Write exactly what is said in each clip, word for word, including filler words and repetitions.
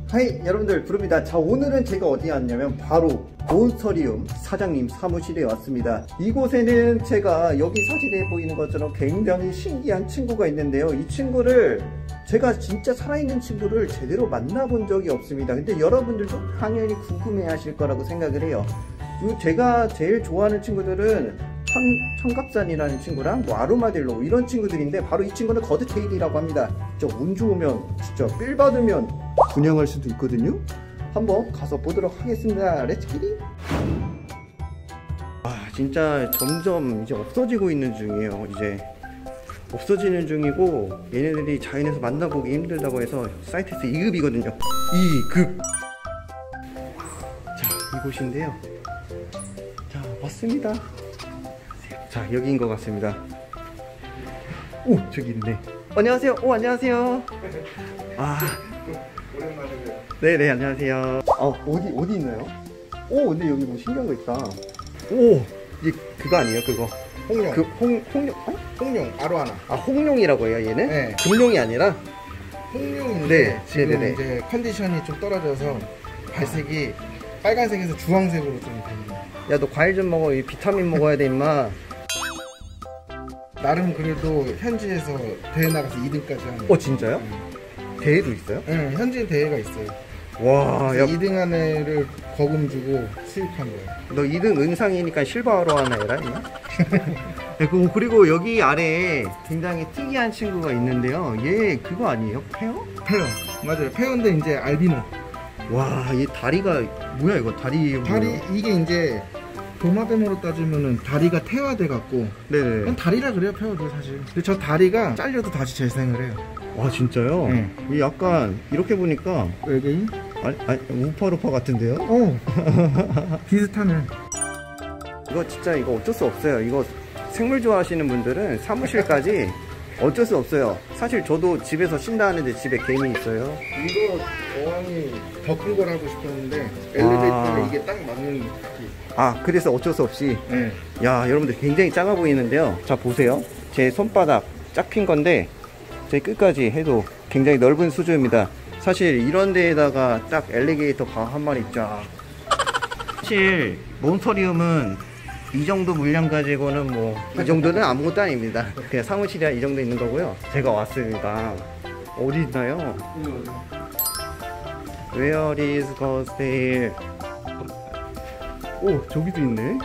하이 여러분들, 부릅니다. 자, 오늘은 제가 어디 왔냐면 바로 몬스터리움 사장님 사무실에 왔습니다. 이곳에는 제가 여기 사진에 보이는 것처럼 굉장히 신기한 친구가 있는데요. 이 친구를 제가 진짜 살아있는 친구를 제대로 만나본 적이 없습니다. 근데 여러분들도 당연히 궁금해 하실 거라고 생각을 해요. 그리고 제가 제일 좋아하는 친구들은 천, 청각산이라는 친구랑 뭐 아로마딜로 이런 친구들인데, 바로 이 친구는 거드테일이라고 합니다. 진짜 운 좋으면, 진짜 빌 받으면 분양할 수도 있거든요. 한번 가서 보도록 하겠습니다. 렛츠기리. 아, 진짜 점점 이제 없어지고 있는 중이에요. 이제 없어지는 중이고, 얘네들이 자연에서 만나보기 힘들다고 해서 사이트에서 이 급이거든요. 이 급. 자, 이곳인데요. 자, 왔습니다. 자, 여기인 것 같습니다. 오, 저기 있네. 안녕하세요. 오, 안녕하세요. 아, 오랜만이네요. 네네, 안녕하세요. 아, 어디 어디 있나요? 오, 근데 여기 뭐 신기한 거 있다. 오, 이게 그거 아니에요? 그거 홍룡. 그 홍, 홍룡? 어? 홍룡 아로하나. 아, 홍룡이라고 해요, 얘는? 네. 금룡이 아니라? 홍룡인데 네, 지금 네네네. 이제 컨디션이 좀 떨어져서 발색이 빨간색에서 주황색으로 좀 됩니다. 야, 너 과일 좀 먹어. 이 비타민 먹어야 돼, 임마. 나름 그래도 현지에서 대회 나가서 이 등까지 하는. 어, 진짜요? 음. 대회도 있어요? 네, 현지 대회가 있어요. 와, 야, 이 등 안에를 거금 주고 수입한 거예요. 너 이 등 은상이니까 실버로 하나 해라, 임마. 네, 그- 그리고 여기 아래에 굉장히 특이한 친구가 있는데요. 얘 그거 아니에요? 페어? 페어. 맞아요. 페어인데 이제 알비노. 와, 얘 다리가 뭐야, 이거 다리. 다리 뭐야? 이게 이제 도마뱀으로 따지면은 다리가 태화돼 갖고 네네. 그냥 다리라 그래요, 페어도 사실. 근데 저 다리가 잘려도 다시 재생을 해요. 와, 진짜요? 네. 얘 약간 이렇게 보니까 외계인? 아니, 아니 우파루파 같은데요? 어. 비슷하네. 이거 진짜 이거 어쩔 수 없어요. 이거 생물 좋아하시는 분들은 사무실까지 어쩔 수 없어요. 사실 저도 집에서 쉰다 하는데 집에 개미 있어요. 이거 어항이 더 큰 걸 하고 싶었는데 엘리베이터가 아. 이게 딱 맞는. 아, 그래서 어쩔 수 없이. 네. 야, 여러분들 굉장히 작아 보이는데요. 자, 보세요. 제 손바닥 쫙 핀 건데 제 끝까지 해도 굉장히 넓은 수조입니다. 사실 이런 데에다가 딱 엘리게이터 가 한 마리 쫙. 사실 몬스터리움은 이 정도 물량 가지고는 뭐 이 정도는 아무것도 아닙니다. 그냥 사무실에 이 정도 있는 거고요. 제가 왔습니다. 어디 있나요? Where is Ghostail? 오, 저기도 있네.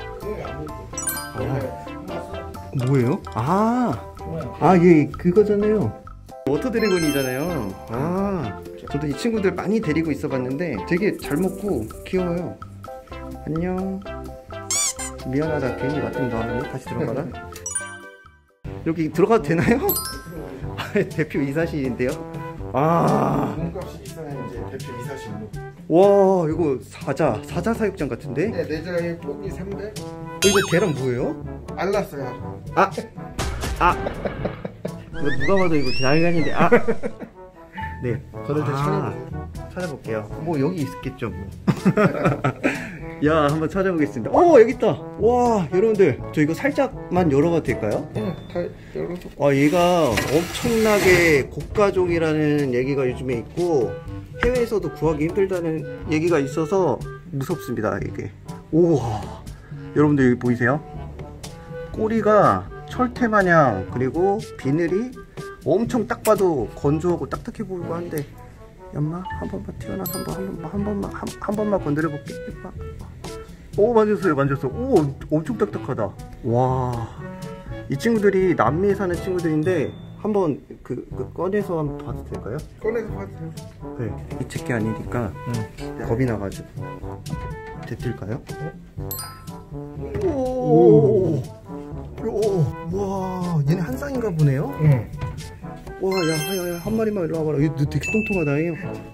아, 뭐예요? 아, 아, 얘 그거잖아요. 워터 드래곤이잖아요. 아, 저도 이 친구들 많이 데리고 있어 봤는데 되게 잘 먹고 귀여워요. 안녕. 미안하다, 괜히 맡은 다음에 다시 들어가라. 여기 들어가도 되나요? 대표 이사실인데요. 아, 몸값이 비싸면 이제 대표 이사실로. 와, 이거 사자 사자 사육장 같은데? 네, 내장에 고기 삼백. 어, 이거 계란 뭐예요? 알랐어요. 아, 아, 이거 누가 봐도 이거 계란인데. 아, 네, 저를 좀 아, 찾아보세요. 찾아볼게요. 뭐 여기 있겠죠 뭐. 야, 한번 찾아보겠습니다. 오, 여기 있다. 와, 여러분들, 저 이거 살짝만 열어봐도 될까요? 네, 다 열어서. 아, 얘가 엄청나게 고가종이라는 얘기가 요즘에 있고 해외에서도 구하기 힘들다는 얘기가 있어서 무섭습니다, 이게. 우와, 여러분들 여기 보이세요? 꼬리가 철퇴마냥, 그리고 비늘이 엄청 딱 봐도 건조하고 딱딱해 보이고 한데, 엄마 한 번만 튀어나서 한번 한 번만 한 번만 한, 한 번만 건드려 볼게. 오, 만졌어요, 만졌어. 오, 엄청 딱딱하다. 와, 이 친구들이 남미에 사는 친구들인데 한번 그, 그 꺼내서 한번 봐도 될까요? 꺼내서 봐주세요. 네, 이측게 아니니까 응. 겁이 나가지고. 됐을까요? 오. 오, 와, 얘네 한 쌍인가 보네요. 응. 와, 야, 야, 야, 한 마리만 일로 와봐라. 얘 되게 통통하다, 해요.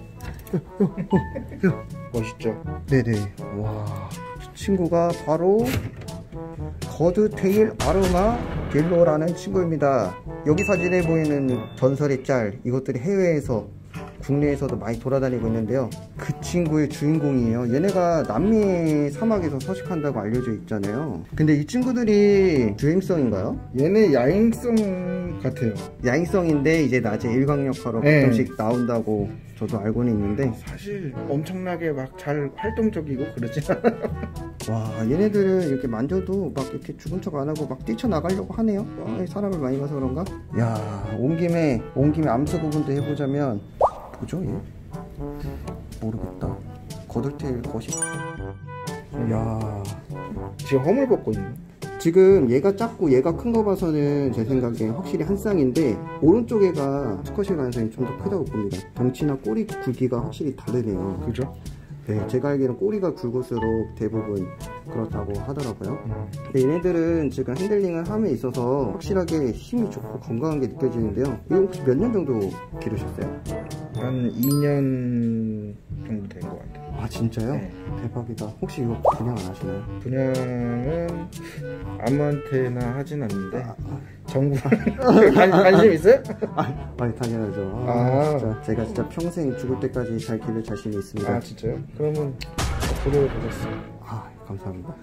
멋있죠? 네네. 와, 이 친구가 바로 거드테일 아로마 딜로라는 친구입니다. 여기 사진에 보이는 전설의 짤, 이것들이 해외에서 국내에서도 많이 돌아다니고 있는데요. 그 친구의 주인공이에요. 얘네가 남미 사막에서 서식한다고 알려져 있잖아요. 근데 이 친구들이 주행성인가요? 얘네 야행성 같아요. 야행성인데 이제 낮에 일광욕하러 네. 가끔씩 나온다고 저도 알고는 있는데, 사실 엄청나게 막 잘 활동적이고 그러진 않아요. 와, 얘네들은 이렇게 만져도 막 이렇게 죽은 척 안 하고 막 뛰쳐나가려고 하네요. 와, 사람을 많이 봐서 그런가? 야, 온 김에 온 김에 암수 구분도 해보자면 뭐죠 얘? 모르겠다. 거들테일 것이. 야, 지금 허물 벗고 있네. 지금 얘가 작고 얘가 큰 거 봐서는 제 생각에 확실히 한 쌍인데, 오른쪽 애가 수컷일 가능성이 좀 더 크다고 봅니다. 덩치나 꼬리 굵기가 확실히 다르네요. 그죠? 네, 제가 알기로는 꼬리가 굵을수록 대부분 그렇다고 하더라고요. 근데 얘네들은 지금 핸들링을 함에 있어서 확실하게 힘이 좋고 건강한 게 느껴지는데요. 이거 혹시 몇 년 정도 기르셨어요? 한 이 년 정도 된 것 같아요. 아, 진짜요? 네. 대박이다. 혹시 이거 분양 안 하시나요? 분양은 아무한테나 하진 않는데 아, 아. 정부 관, 관심 있어요? 아, 아니, 당연하죠. 아, 아. 진짜 제가 진짜 평생 죽을 때까지 잘 기를 자신이 있습니다. 아 진짜요? 그러면 고려해 보겠습니다. 아, 감사합니다.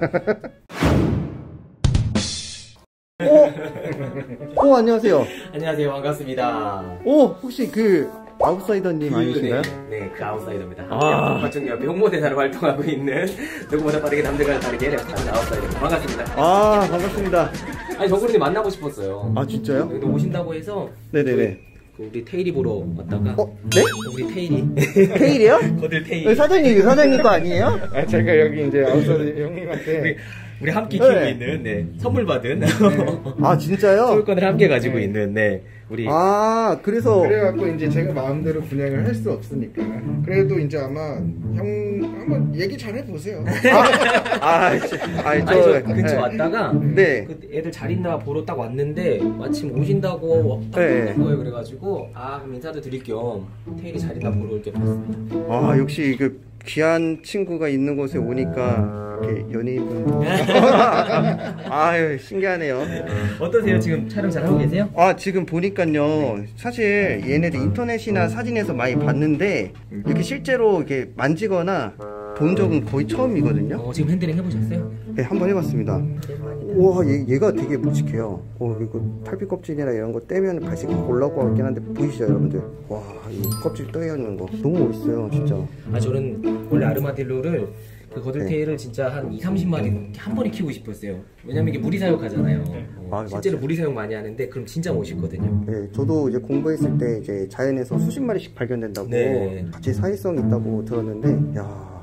오! 오, 안녕하세요. 안녕하세요. 반갑습니다. 오, 혹시 그 아웃사이더님 아니신가요? 네, 네, 그 아웃사이더입니다. 아. 같은 옆에 홍보대사로 활동하고 있는 누구보다 빠르게 남들과 다르게 랩하는 아웃사이더. 반갑습니다. 아, 반갑습니다. 아니, 정구리님 만나고 싶었어요. 아, 진짜요? 여기도 오신다고 해서 네네네. 그 우리 테일이 보러 왔다가 어, 네? 우리 테일이 테일이요? 거들 테일 네, 사장님, 사장님 거 아니에요? 아 제가 여기 이제 아웃사이더 형님한테 우리, 우리 함께 키우고 네. 있는 네, 선물 받은 아, 진짜요? 소유권을 함께 가지고 네. 있는 네, 우리 아, 그래서. 그래갖고 이제 제가 마음대로 분양을 할 수 없으니까 그래도 이제 아마 형 한번 얘기 잘 해보세요. 아, 아, 저, 아니, 아니 저 근처 네. 왔다가 네. 그 애들 잘 있나 보러 딱 왔는데 마침 오신다고 딱 네. 오는 거예요. 그래가지고 아 그럼 인사도 드릴 겸 테일이 잘 있나 보러 이렇게 봤습니다. 아, 역시 그 귀한 친구가 있는 곳에 오니까 이렇게 연예인분. 아유, 신기하네요. 어떠세요? 지금 촬영 잘 하고 계세요? 아, 지금 보니까요, 사실 얘네들 인터넷이나 사진에서 많이 봤는데 이렇게 실제로 이렇게 만지거나 본 적은 거의 처음이거든요. 어, 지금 핸들링 해보셨어요? 네, 한번 해봤습니다. 우와, 얘, 얘가 되게 묵직해요. 어, 이거 탈피 껍질이나 이런 거 떼면 발색이 올라올 것 같긴 한데 보이시죠, 여러분들? 와, 이 껍질 떠있는 거 너무 멋있어요, 진짜. 아 저는 원래 아르마딜로를 그 거들테일을 진짜 한 이, 삼십 마리 한 번에 키우고 싶었어요. 왜냐면 이게 무리 사육하잖아요. 어, 아, 실제로 맞아요. 무리 사육 많이 하는데 그럼 진짜 멋있거든요. 네, 저도 이제 공부했을 때 이제 자연에서 수십 마리씩 발견된다고 네. 같이 사회성이 있다고 들었는데, 야,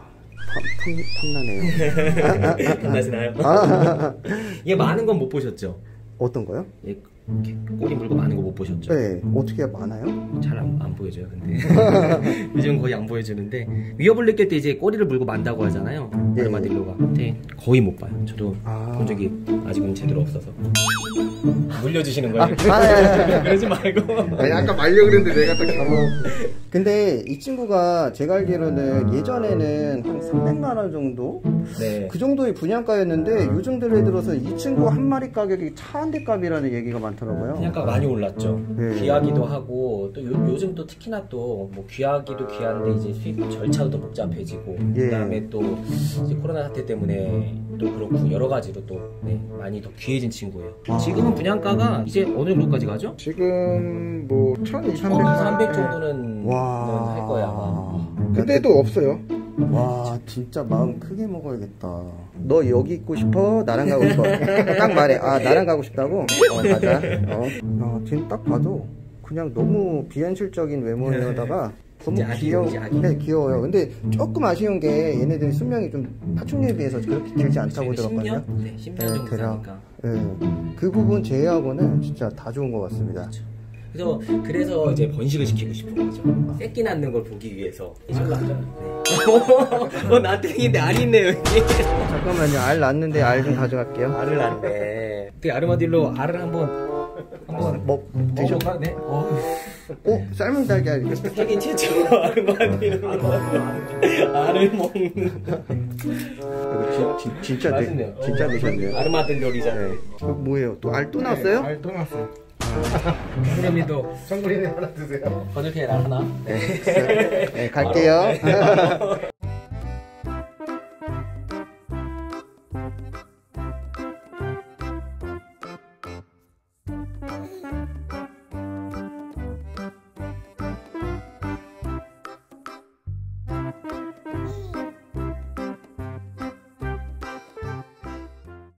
탐, 탐, 탐나네요. 끝나시나요? 아, 얘 많은 건 못 보셨죠? 어떤 거요? 얘 이렇게 꼬리 물고 많은 거 못 보셨죠? 네, 어떻게 많아요? 잘 안 안 보여줘요, 근데. 요즘 거의 안 보여주는데 위협을 느낄 때 이제 꼬리를 물고 만다고 하잖아요. 예. 아르마딜로가. 근데 거의 못 봐요. 저도 아. 본 적이 아직은 제대로 없어서. 물려주시는 거예요? 아, 아, 아, 아. 그러지 말고. 아니 아까 말려 그랬는데 내가 딱 잡아. 근데 이 친구가 제가 알기로는 예전에는 한 삼백만 원 정도? 네. 그 정도의 분양가였는데 요즘 들에 들어서 이 친구 한 마리 가격이 차 한 대 값이라는 얘기가 많더라고요. 분양가 많이 올랐죠. 네. 귀하기도 하고 또 요, 요즘 또 특히나 또 뭐 귀하기도 귀한데 이제 수입 절차도 더 복잡해지고 예. 그다음에 또 이제 코로나 사태 때문에 또 그렇고 여러 가지로 또 네, 많이 더 귀해진 친구예요. 아. 지금은 분양가가 이제 어느 정도까지 가죠? 지금 뭐 천이백, 천이삼백 정도는 와. 할 거야 아마. 근데도 없어요. 와, 진짜 마음 크게 먹어야겠다. 너 여기 있고 싶어? 나랑 가고 싶어? 딱 말해. 아, 나랑 가고 싶다고? 어, 맞아. 어. 야, 지금 딱 봐도 그냥 너무 비현실적인 외모에다가 너무 진짜 아기, 귀여워. 진짜 아기. 네, 귀여워요. 근데 조금 아쉬운 게 얘네들 수명이 좀 파충류에 비해서 그렇게 길지 않다고 들었거든요. 십 년? 네, 십 년 네, 정도 대략. 사니까. 네. 그 부분 제외하고는 진짜 다 좋은 것 같습니다. 그렇죠. 그래서 그래서 이제 번식을 시키고 싶은 거죠. 새끼 낳는 걸 보기 위해서. 이걸로 하죠. 네. 어, 나땡인데 알 있네요 여기. 잠깐만요. 알 낳는데 알 좀 가져갈게요. 알을 낳네. 그 아르마딜로 알을 한번 한번 뭐, 드셔? 먹어볼까? 네. 어, 어? 삶은 달걀. 세계 최초 아르마딜로 알을 먹는. 이거 진, 진, 진짜, 드, 맛있네요. 진짜 어, 드셨네요. 아르마딜로리잖아요. 네. 어, 뭐예요? 또 알 또 나왔어요? 알 떠났어요. 구름이도 정글이네 하나 드세요. 건조캔 하나. 네. 네, 갈게요.